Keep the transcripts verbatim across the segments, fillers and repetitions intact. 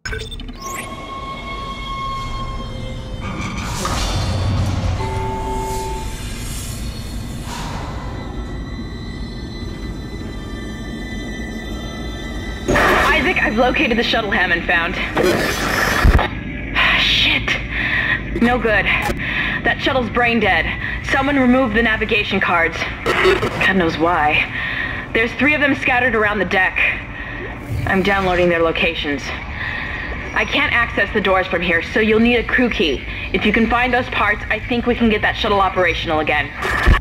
Isaac, I've located the shuttle Hammond found. Shit. No good. That shuttle's brain dead. Someone removed the navigation cards. God knows why. There's three of them scattered around the deck. I'm downloading their locations. I can't access the doors from here, so you'll need a crew key. If you can find those parts, I think we can get that shuttle operational again.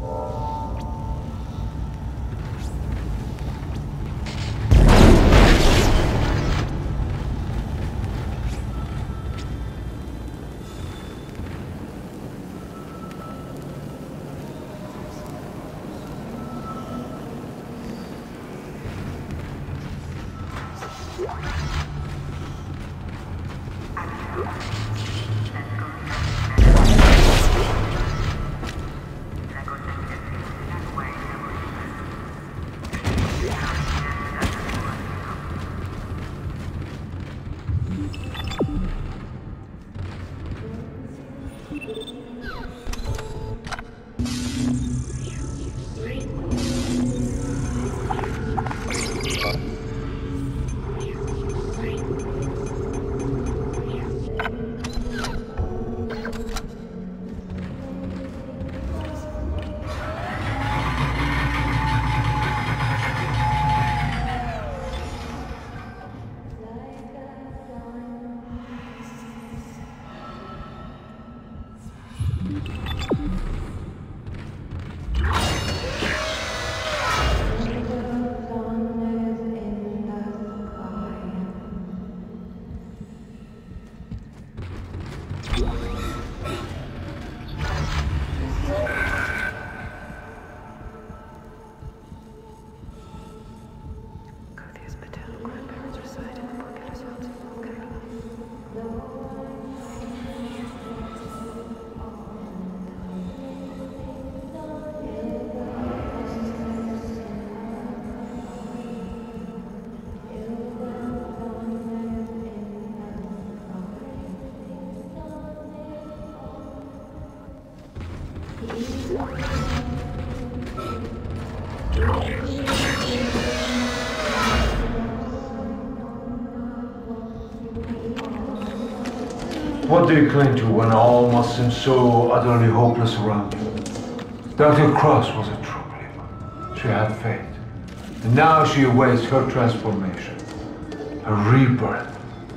What do you cling to when all must seem so utterly hopeless around you? Doctor Cross was a true believer. She had faith. And now she awaits her transformation, her rebirth.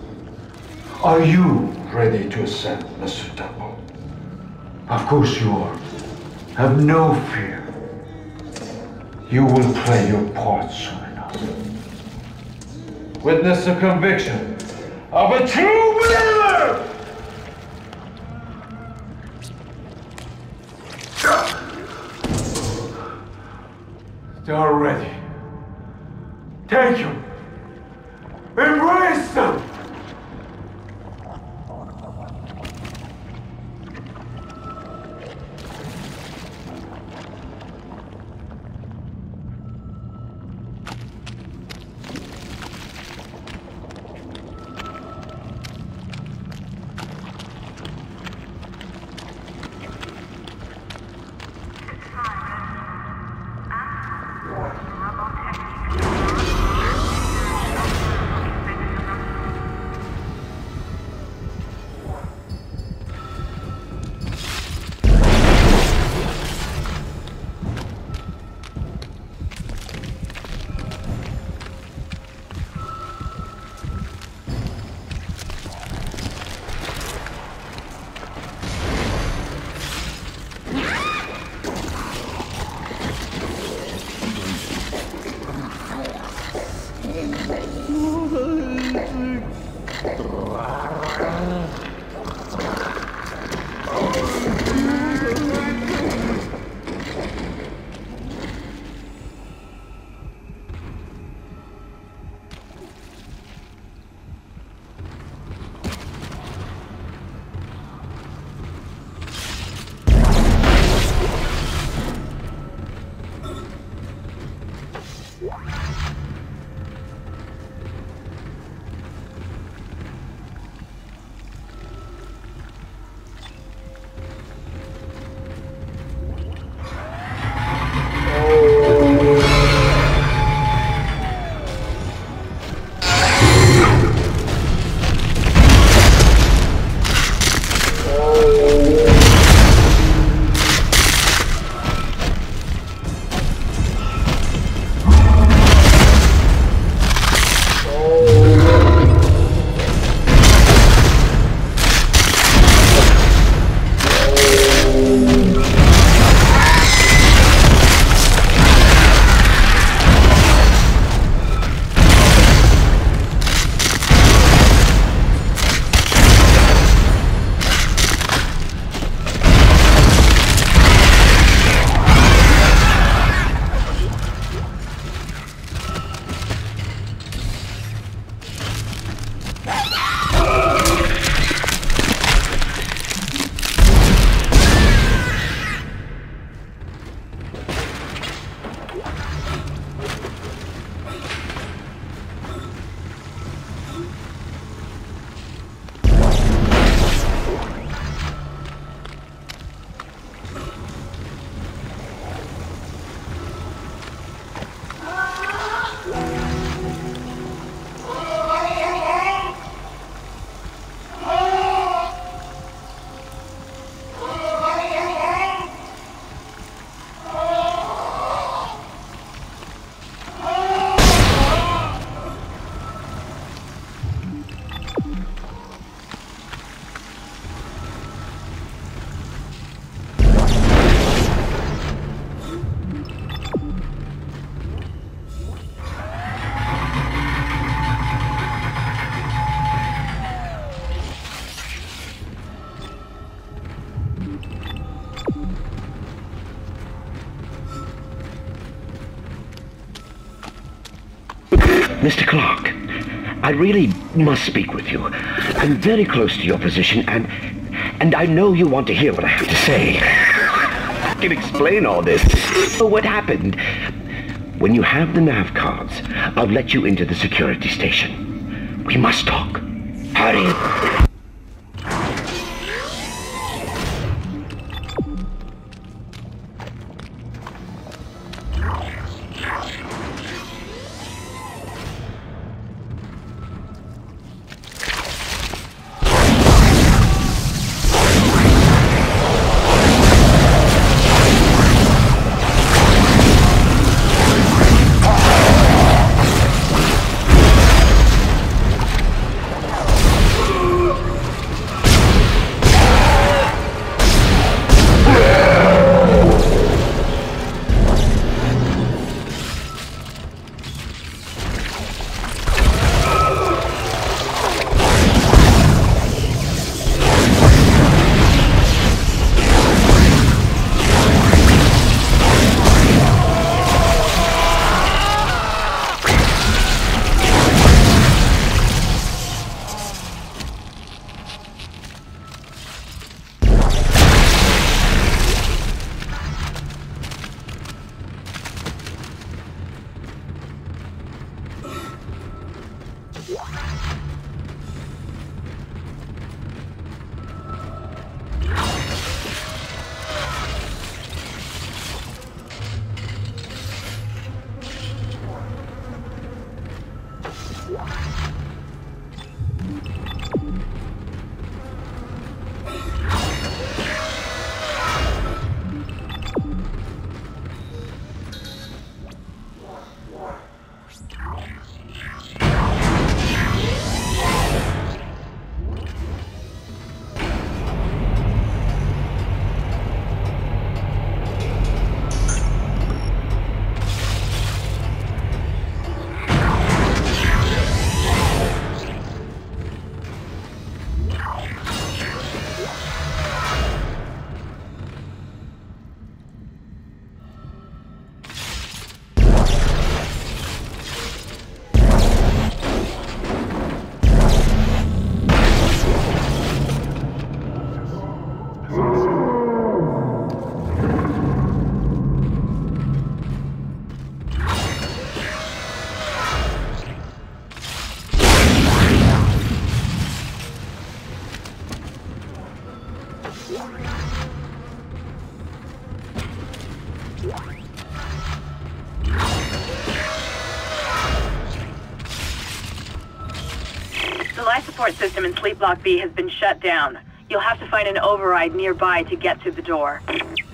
Are you ready to ascend, Mister Temple? Of course you are. Have no fear. You will play your part soon enough. Witness the conviction of a true believer! They are ready. Take them. Embrace them. Mister Clarke, I really must speak with you. I'm very close to your position, and and I know you want to hear what I have to say. I can explain all this. So what happened? When you have the nav cards, I'll let you into the security station. We must talk. Hurry! The life support system in Sleep Block B has been shut down. You'll have to find an override nearby to get through the door.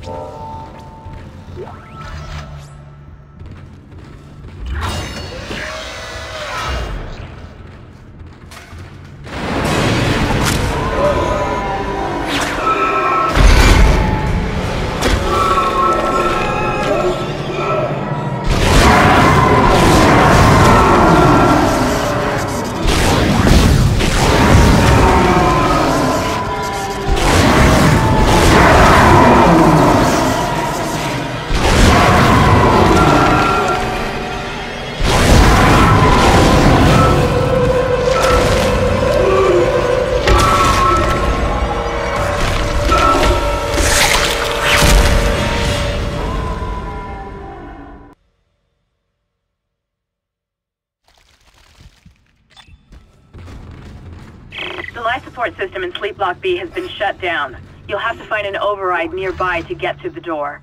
The life support system in Sleep Block B has been shut down. You'll have to find an override nearby to get through the door.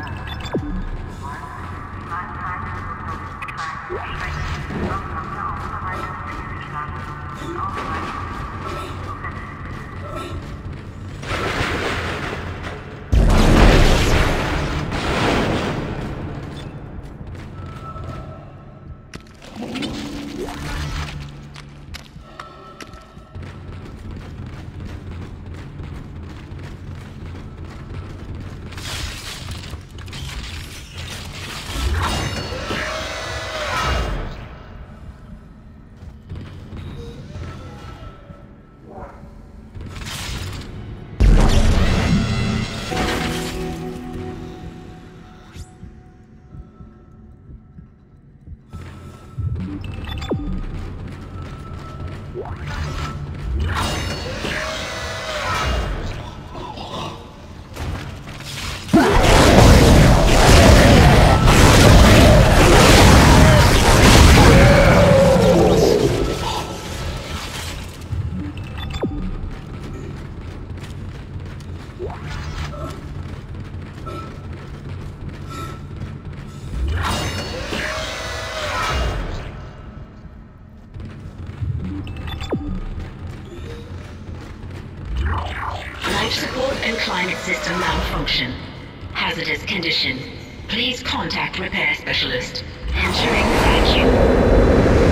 System malfunction. Hazardous condition. Please contact repair specialist. Entering vacuum.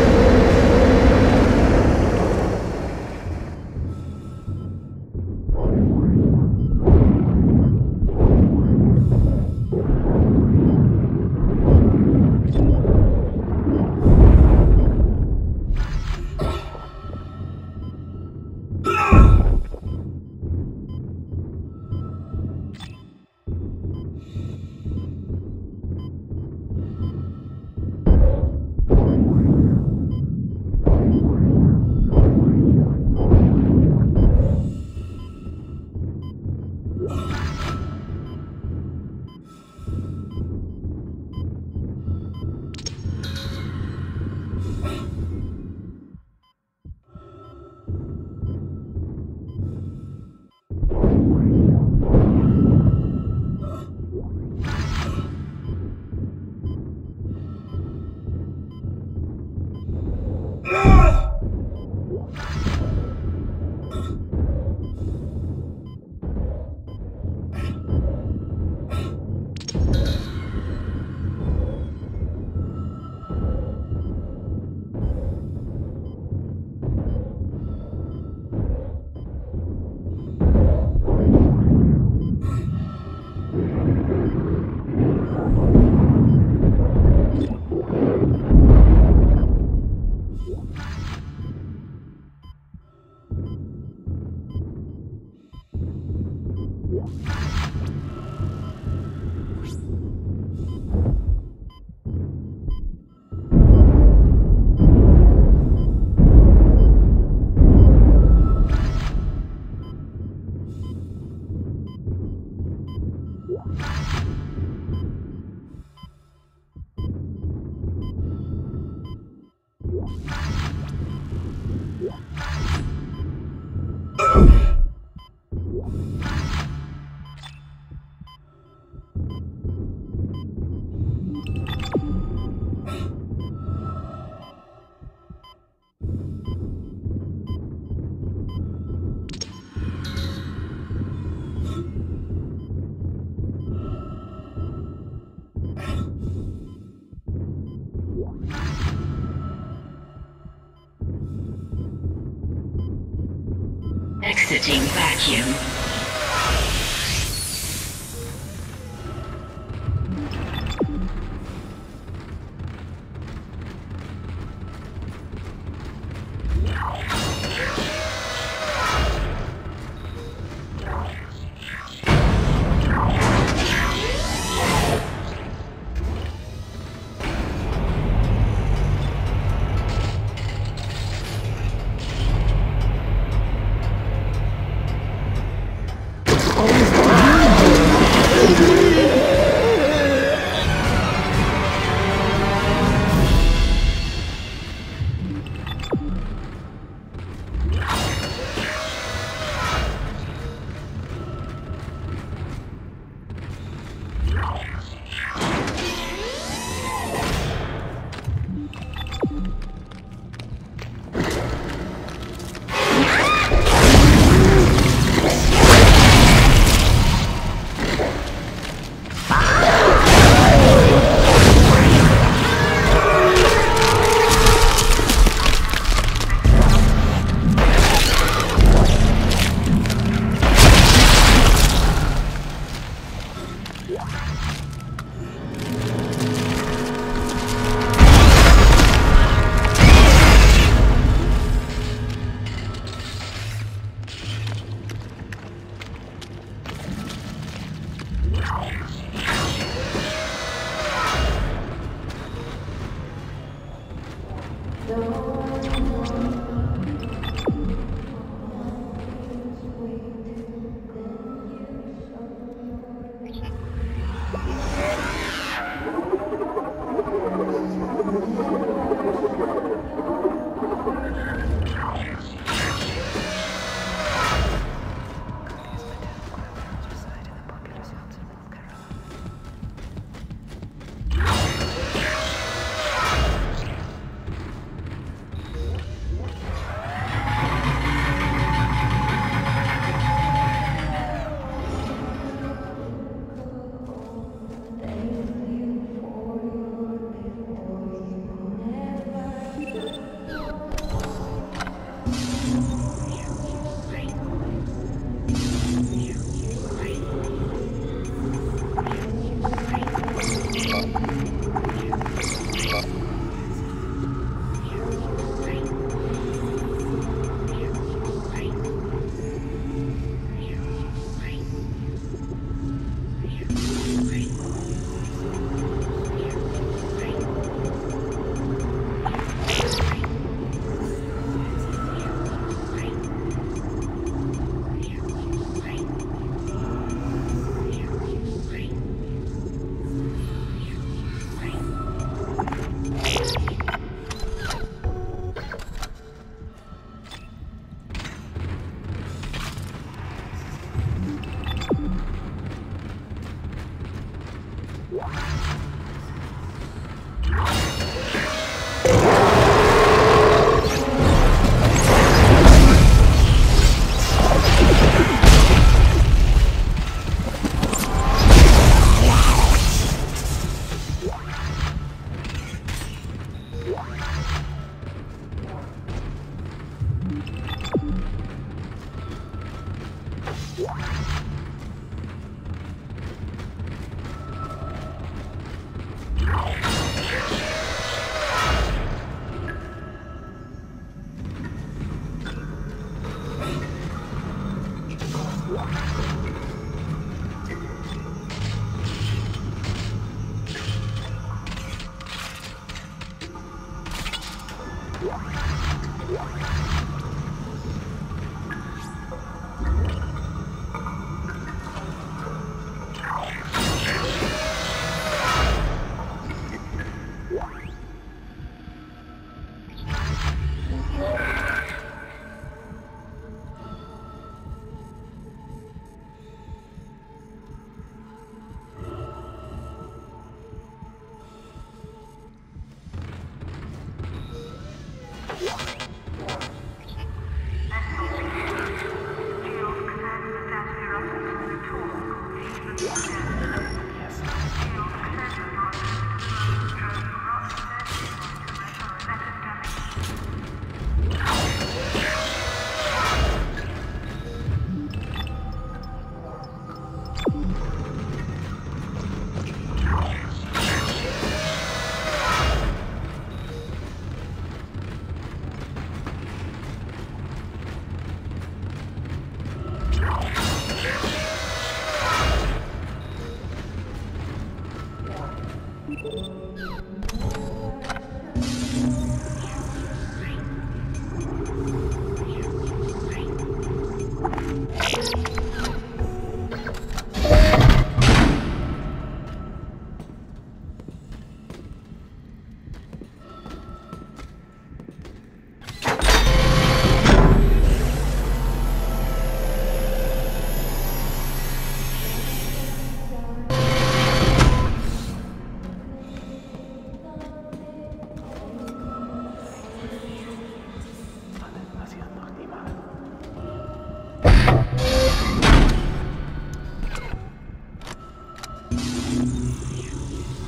Exiting vacuum.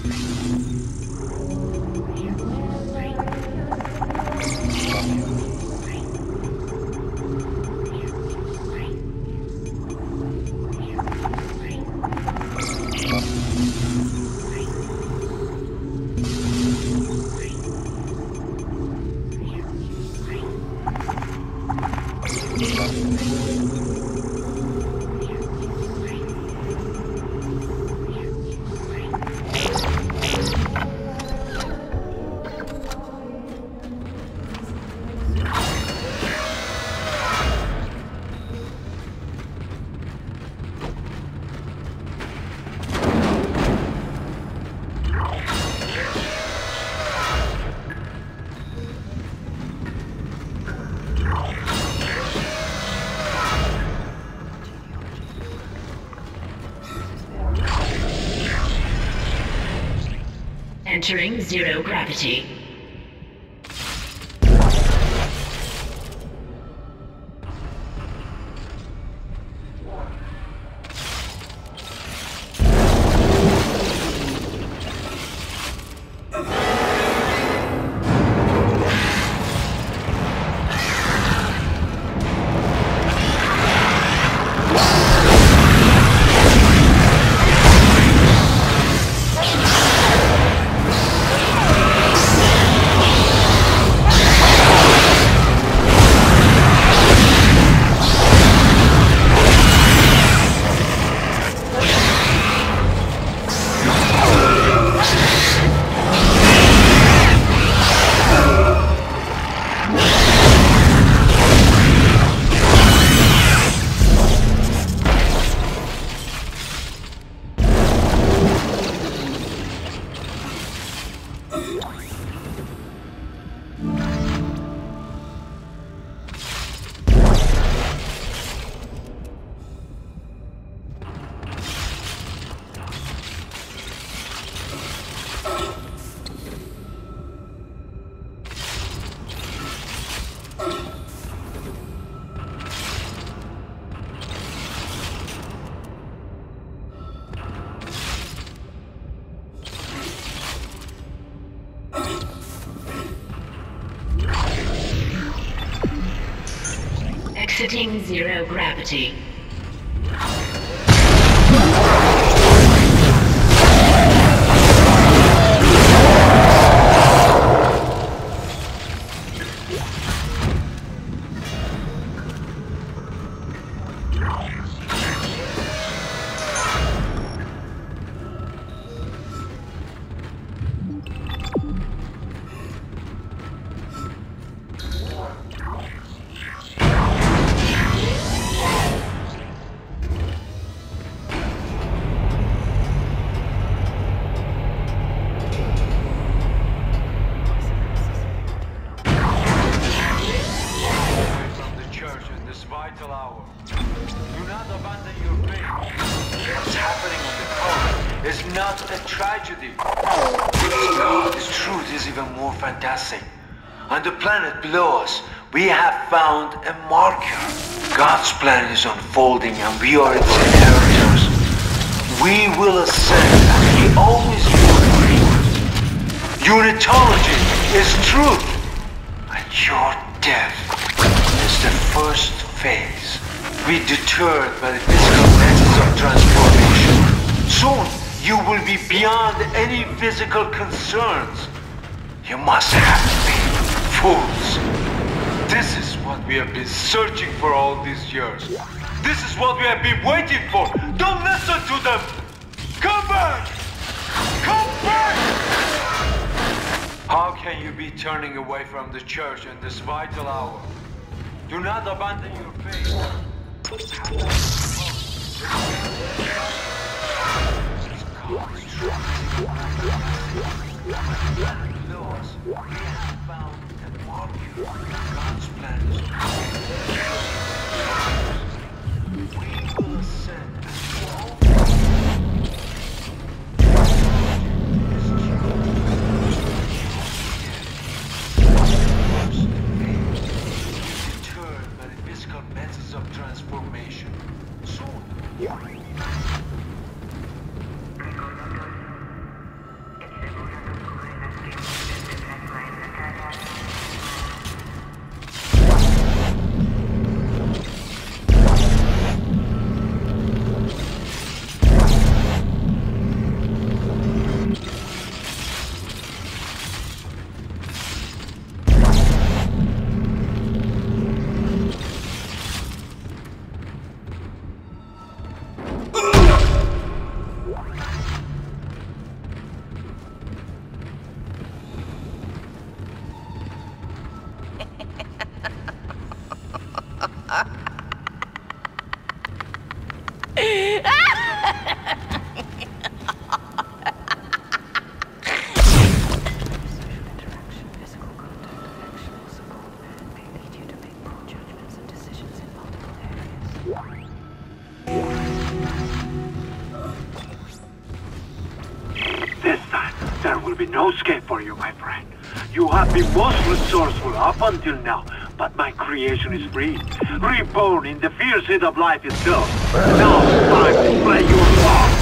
Entering zero gravity. Exiting zero gravity. On the planet below us, we have found a marker. God's plan is unfolding and we are its inheritors. We will ascend as we always would. Unitology is truth, and your death is the first phase. We deterred by the physical methods of transformation. Soon, you will be beyond any physical concerns. You must have faith. Fools! This is what we have been searching for all these years. This is what we have been waiting for. Don't listen to them! Come back! Come back! How can you be turning away from the church in this vital hour? Do not abandon your faith. We have found a marker. God's plan is we will ascend as well. Deterred by the physical methods of transformation. Soon. will be no escape for you, my friend. You have been most resourceful up until now, but my creation is free. Reborn in the fierce heat of life itself. Now it's time to play your part.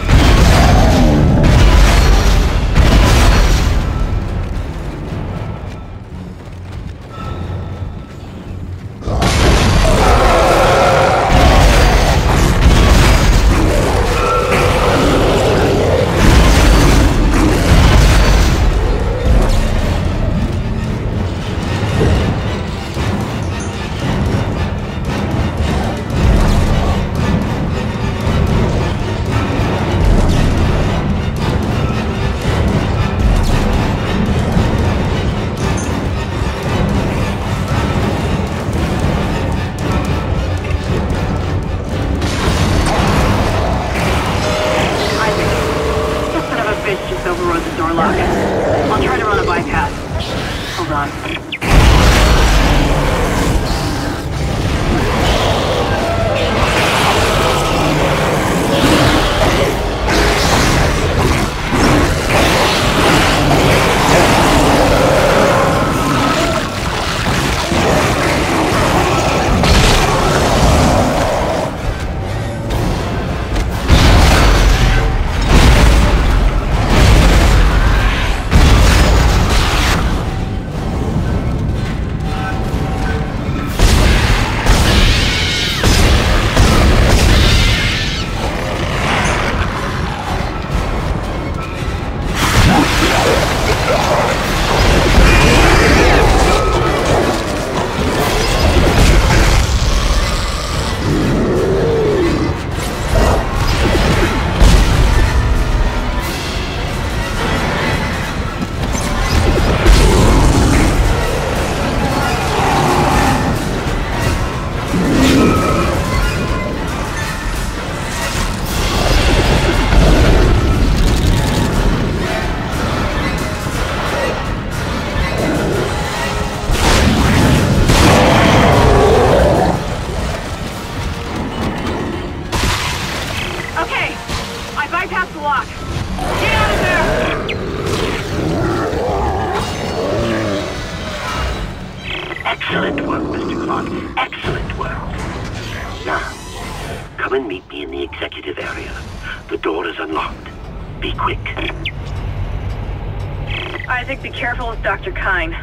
Isaac, be careful with Doctor Kine.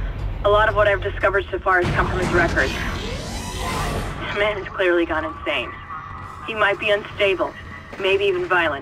A lot of what I've discovered so far has come from his records. This man has clearly gone insane. He might be unstable, maybe even violent.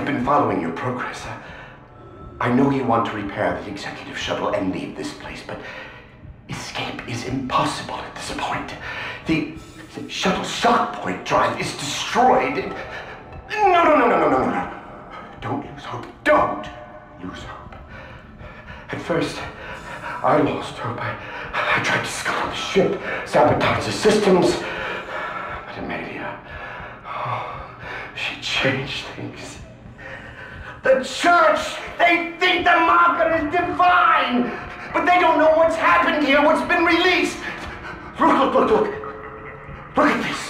been following your progress. I know you want to repair the executive shuttle and leave this place, but escape is impossible at this point. The, the shuttle shock point drive is destroyed. No, no, no, no, no, no, no, no. Don't lose hope. Don't lose hope. At first, I lost hope. I, I tried to scuttle the ship, sabotage the systems. But Amelia, oh, she changed things. The church, they think the marker is divine, but they don't know what's happened here, what's been released. Look, look, look, look. Look at this.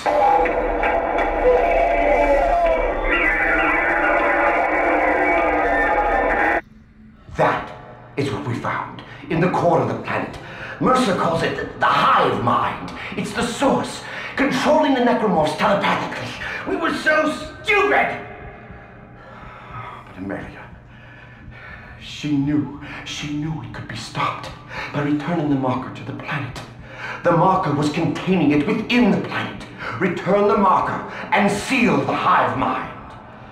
That is what we found in the core of the planet. Mercer calls it the, the hive mind. It's the source, controlling the Necromorphs telepathically. We were so stupid! But Amelia, she knew, she knew it could be stopped by returning the marker to the planet. The marker was containing it within the planet. Return the marker and seal the hive mind.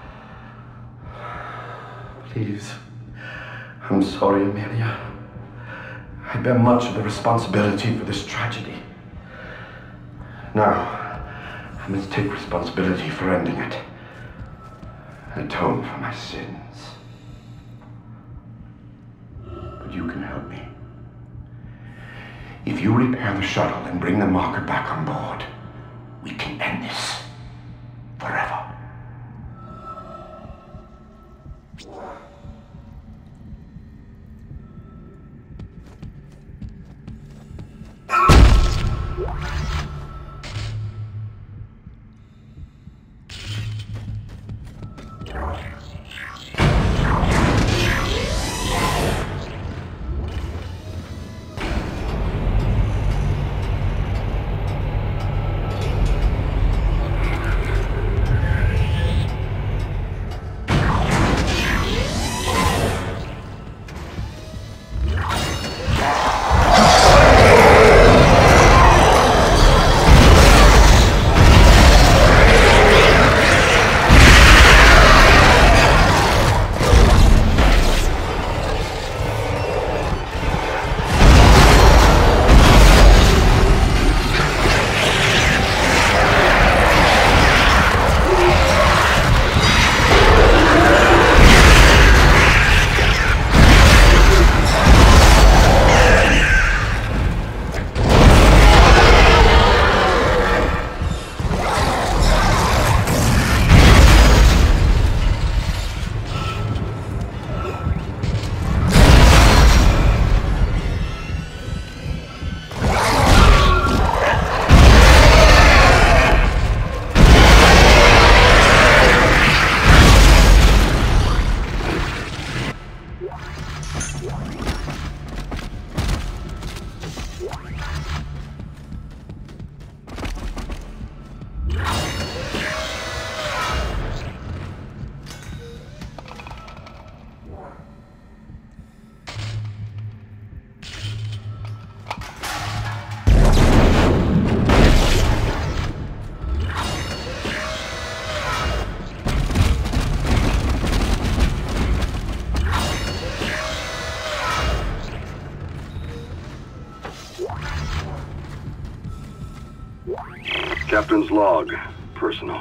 Please. I'm sorry, Amelia. I bear much of the responsibility for this tragedy. Now, I must take responsibility for ending it. And atone for my sins. But you can help me. If you repair the shuttle and bring the marker back on board, we can end this forever. Captain's log, personal.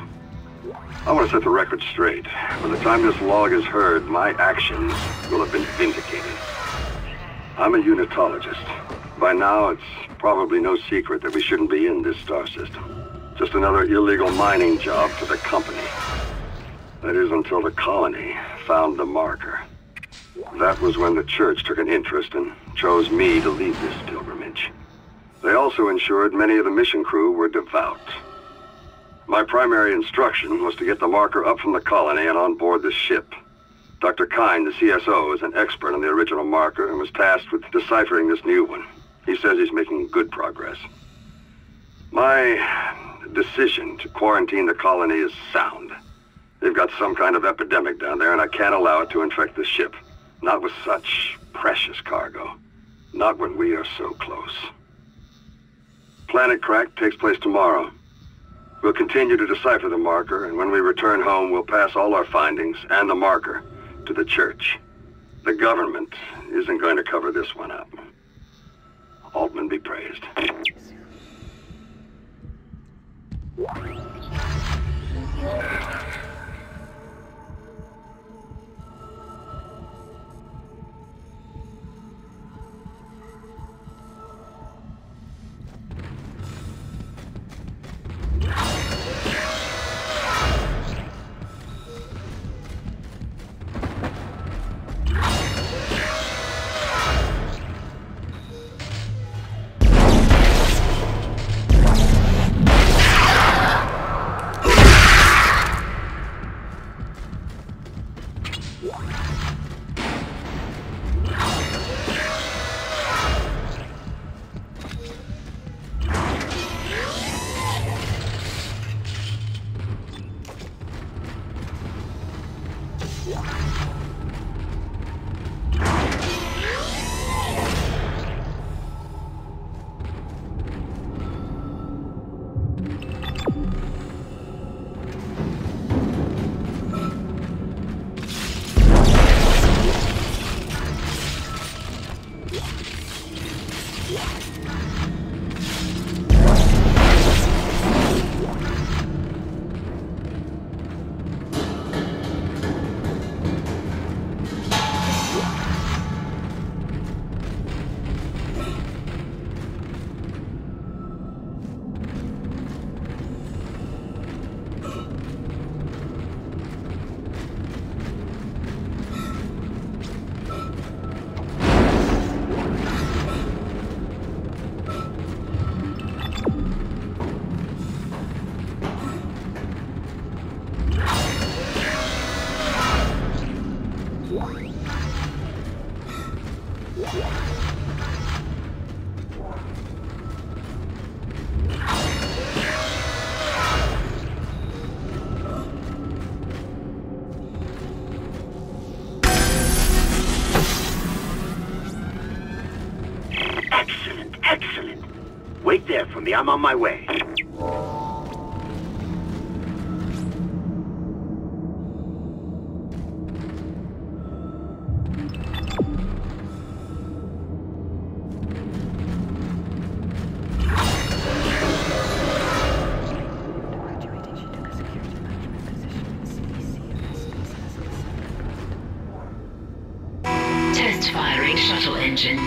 I want to set the record straight. By the time this log is heard, my actions will have been vindicated. I'm a unitologist. By now, it's probably no secret that we shouldn't be in this star system. Just another illegal mining job for the company. That is until the colony found the marker. That was when the church took an interest and chose me to lead this pilgrimage. They also ensured many of the mission crew were devout. My primary instruction was to get the marker up from the colony and on board the ship. Doctor Kine, the C S O, is an expert on the original marker and was tasked with deciphering this new one. He says he's making good progress. My decision to quarantine the colony is sound. They've got some kind of epidemic down there, and I can't allow it to infect the ship. Not with such precious cargo. Not when we are so close. Planet Crack takes place tomorrow. We'll continue to decipher the marker, and when we return home, we'll pass all our findings and the marker to the church. The government isn't going to cover this one up. Altman be praised. Wait there for me. I'm on my way. Test firing shuttle engines.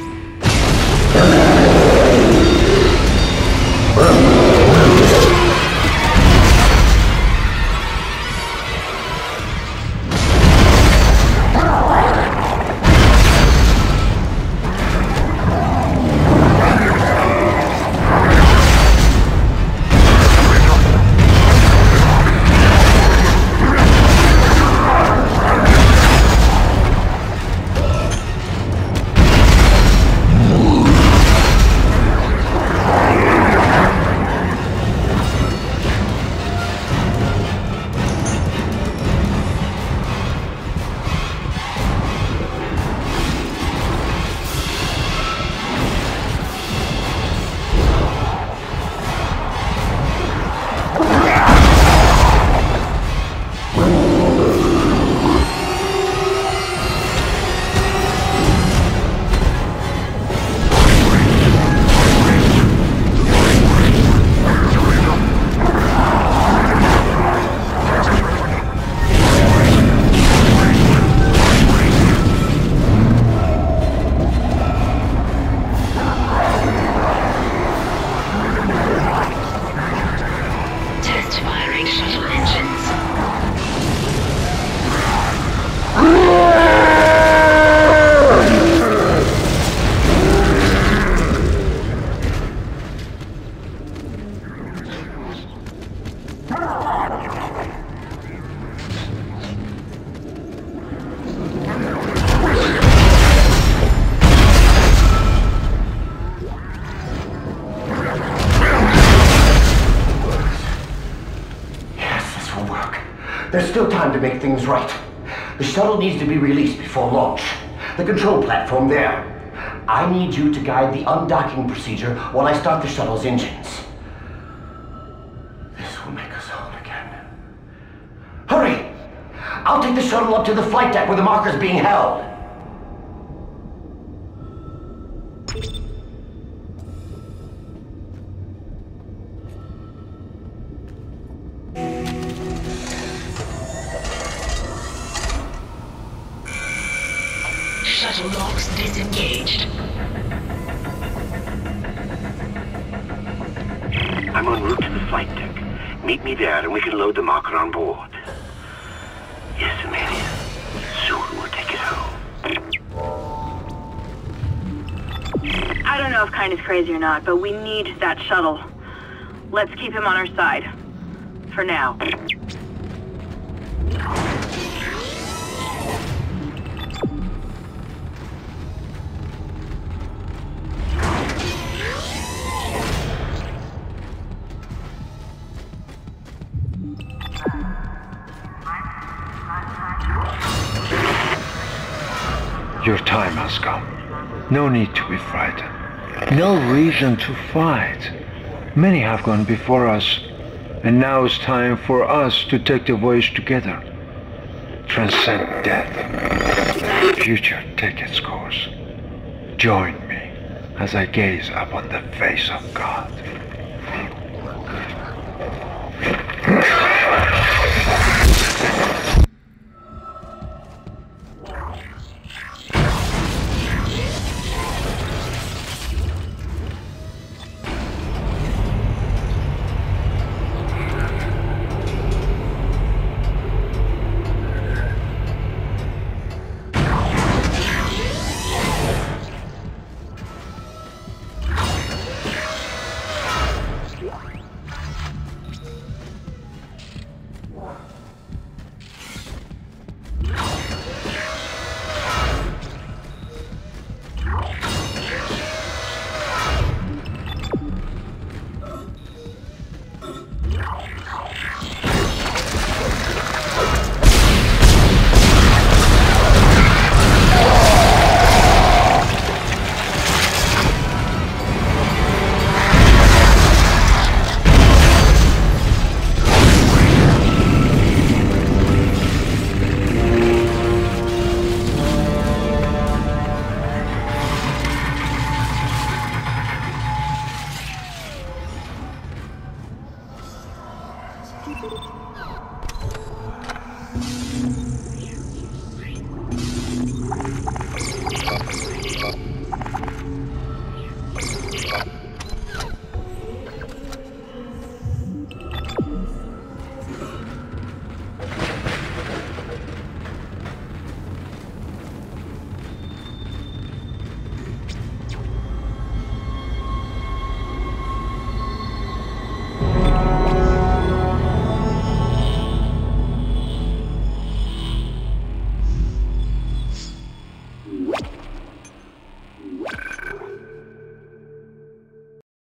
There's still time to make things right. The shuttle needs to be released before launch. The control platform there. I need you to guide the undocking procedure while I start the shuttle's engines. This Hurry! I'll take the shuttle up to the flight deck where the marker's being held. Shuttle locks disengaged. I'm en route to the flight deck. Meet me there and we can load the marker on board. Yes, Amelia. Soon we'll take it home. I don't know if Kind is crazy or not, but we need that shuttle. Let's keep him on our side. For now. Your time has come. No need to be frightened. No reason to fight. Many have gone before us, and now it's time for us to take the voyage together. Transcend death. Future take its course. Join me as I gaze upon the face of God.